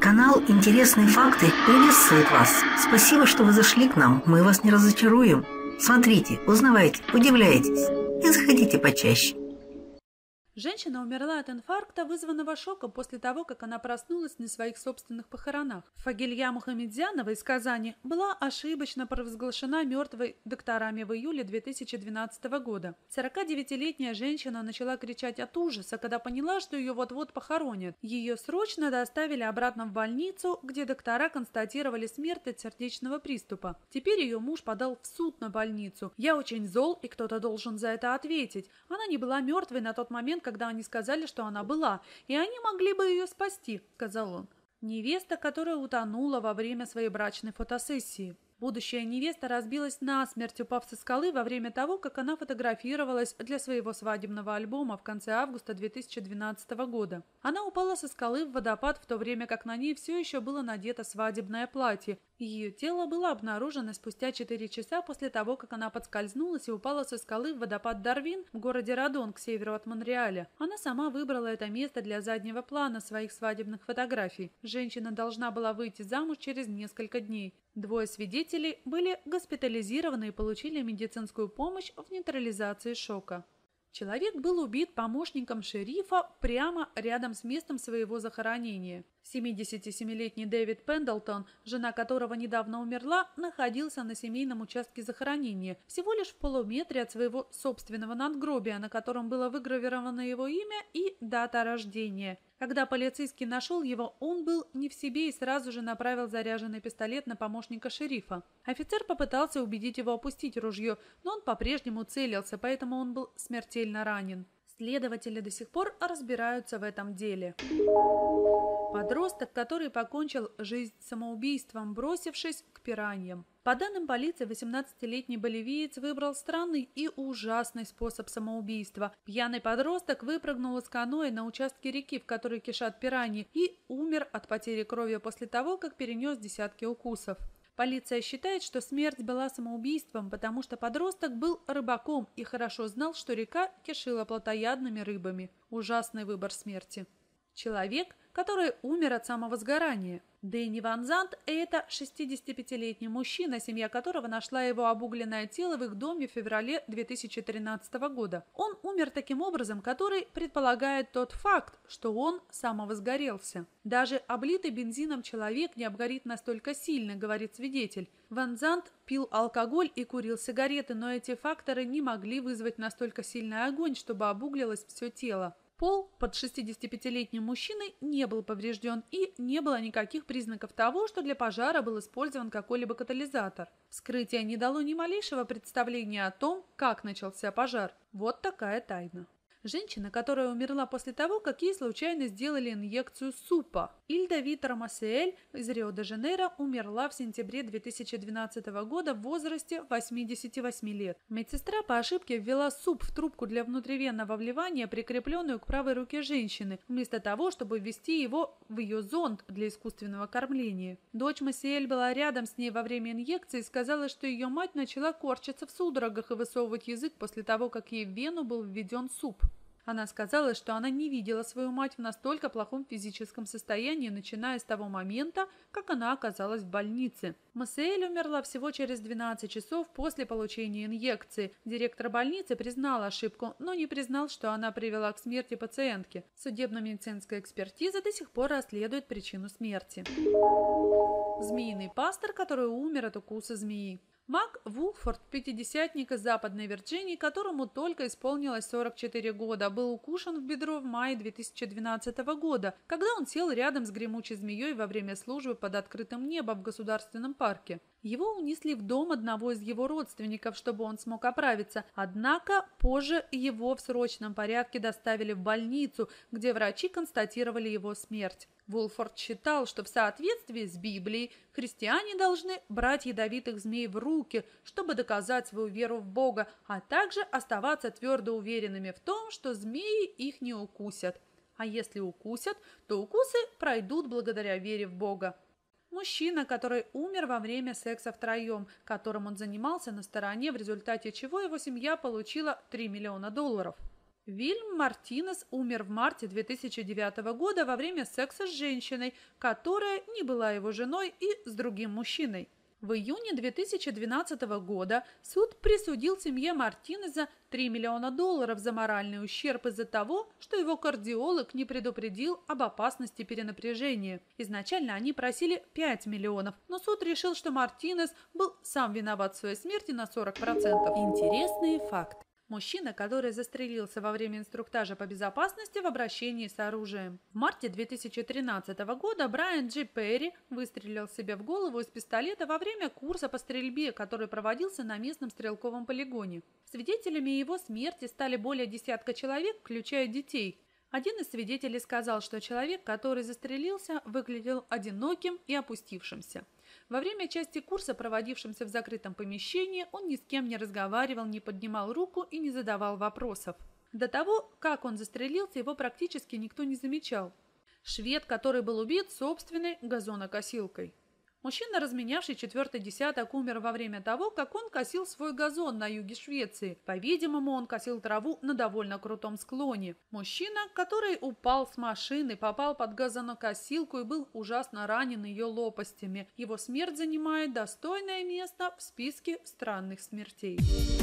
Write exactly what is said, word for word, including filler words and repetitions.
Канал «Интересные факты» приветствует вас. Спасибо, что вы зашли к нам. Мы вас не разочаруем. Смотрите, узнавайте, удивляйтесь и заходите почаще. Женщина умерла от инфаркта, вызванного шоком после того, как она проснулась на своих собственных похоронах. Фагилья Мухамедзянова из Казани была ошибочно провозглашена мертвой докторами в июле две тысячи двенадцатого года. сорокадевятилетняя женщина начала кричать от ужаса, когда поняла, что ее вот-вот похоронят. Ее срочно доставили обратно в больницу, где доктора констатировали смерть от сердечного приступа. Теперь ее муж подал в суд на больницу. «Я очень зол, и кто-то должен за это ответить. Она не была мертвой на тот момент, когда они сказали, что она была, и они могли бы ее спасти», — сказал он. Невеста, которая утонула во время своей брачной фотосессии. Будущая невеста разбилась насмерть, упав со скалы во время того, как она фотографировалась для своего свадебного альбома в конце августа две тысячи двенадцатого года. Она упала со скалы в водопад, в то время как на ней все еще было надето свадебное платье. Ее тело было обнаружено спустя четыре часа после того, как она подскользнулась и упала со скалы в водопад Дарвин в городе Радон к северу от Монреаля. Она сама выбрала это место для заднего плана своих свадебных фотографий. Женщина должна была выйти замуж через несколько дней. Двое свидетелей были госпитализированы и получили медицинскую помощь в нейтрализации шока. Человек был убит помощником шерифа прямо рядом с местом своего захоронения. семидесятисемилетний Дэвид Пендлтон, жена которого недавно умерла, находился на семейном участке захоронения, всего лишь в полуметре от своего собственного надгробия, на котором было выгравировано его имя и дата рождения. Когда полицейский нашел его, он был не в себе и сразу же направил заряженный пистолет на помощника шерифа. Офицер попытался убедить его опустить ружье, но он по-прежнему целился, поэтому он был смертельно ранен. Следователи до сих пор разбираются в этом деле. Подросток, который покончил жизнь самоубийством, бросившись к пираньям. По данным полиции, восемнадцатилетний боливиец выбрал странный и ужасный способ самоубийства. Пьяный подросток выпрыгнул из каноэ на участке реки, в которой кишат пираньи, и умер от потери крови после того, как перенес десятки укусов. Полиция считает, что смерть была самоубийством, потому что подросток был рыбаком и хорошо знал, что река кишила плотоядными рыбами. Ужасный выбор смерти. Человек, который умер от самовозгорания. Дэнни Ван Зант – это шестидесятипятилетний мужчина, семья которого нашла его обугленное тело в их доме в феврале две тысячи тринадцатого года. Он умер таким образом, который предполагает тот факт, что он самовозгорелся. Даже облитый бензином человек не обгорит настолько сильно, говорит свидетель. Ван Зант пил алкоголь и курил сигареты, но эти факторы не могли вызвать настолько сильный огонь, чтобы обуглилось все тело. Пол под шестидесятипятилетним мужчиной не был поврежден, и не было никаких признаков того, что для пожара был использован какой-либо катализатор. Вскрытие не дало ни малейшего представления о том, как начался пожар. Вот такая тайна. Женщина, которая умерла после того, как ей случайно сделали инъекцию супа. Ильда Витер Масиэль из Рио-де-Жанейро умерла в сентябре две тысячи двенадцатого года в возрасте восьмидесяти восьми лет. Медсестра по ошибке ввела суп в трубку для внутривенного вливания, прикрепленную к правой руке женщины, вместо того, чтобы ввести его в ее зонд для искусственного кормления. Дочь Масиэль была рядом с ней во время инъекции и сказала, что ее мать начала корчиться в судорогах и высовывать язык после того, как ей в вену был введен суп. Она сказала, что она не видела свою мать в настолько плохом физическом состоянии, начиная с того момента, как она оказалась в больнице. Масиэль умерла всего через двенадцать часов после получения инъекции. Директор больницы признал ошибку, но не признал, что она привела к смерти пациентки. Судебно-медицинская экспертиза до сих пор расследует причину смерти. Змеиный пастор, который умер от укуса змеи. Мак Вулфорд, пятидесятник из Западной Вирджинии, которому только исполнилось сорок четыре года, был укушен в бедро в мае две тысячи двенадцатого года, когда он сел рядом с гремучей змеей во время службы под открытым небом в государственном парке. Его унесли в дом одного из его родственников, чтобы он смог оправиться, однако позже его в срочном порядке доставили в больницу, где врачи констатировали его смерть. Вулфорд считал, что в соответствии с Библией христиане должны брать ядовитых змей в руки, чтобы доказать свою веру в Бога, а также оставаться твердо уверенными в том, что змеи их не укусят. А если укусят, то укусы пройдут благодаря вере в Бога. Мужчина, который умер во время секса втроем, которым он занимался на стороне, в результате чего его семья получила три миллиона долларов. Вильям Мартинес умер в марте две тысячи девятого года во время секса с женщиной, которая не была его женой, и с другим мужчиной. В июне две тысячи двенадцатого года суд присудил семье Мартинеза три миллиона долларов за моральный ущерб из-за того, что его кардиолог не предупредил об опасности перенапряжения. Изначально они просили пять миллионов, но суд решил, что Мартинез был сам виноват в своей смерти на сорок процентов. Интересные факты. Мужчина, который застрелился во время инструктажа по безопасности в обращении с оружием. В марте две тысячи тринадцатого года Брайан Джи Перри выстрелил себе в голову из пистолета во время курса по стрельбе, который проводился на местном стрелковом полигоне. Свидетелями его смерти стали более десятка человек, включая детей. Один из свидетелей сказал, что человек, который застрелился, выглядел одиноким и опустившимся. Во время части курса, проводившемся в закрытом помещении, он ни с кем не разговаривал, не поднимал руку и не задавал вопросов. До того, как он застрелился, его практически никто не замечал. Швед, который был убит собственной газонокосилкой. Мужчина, разменявший четвертый десяток, умер во время того, как он косил свой газон на юге Швеции. По-видимому, он косил траву на довольно крутом склоне. Мужчина, который упал с машины, попал под газонокосилку и был ужасно ранен ее лопастями. Его смерть занимает достойное место в списке странных смертей.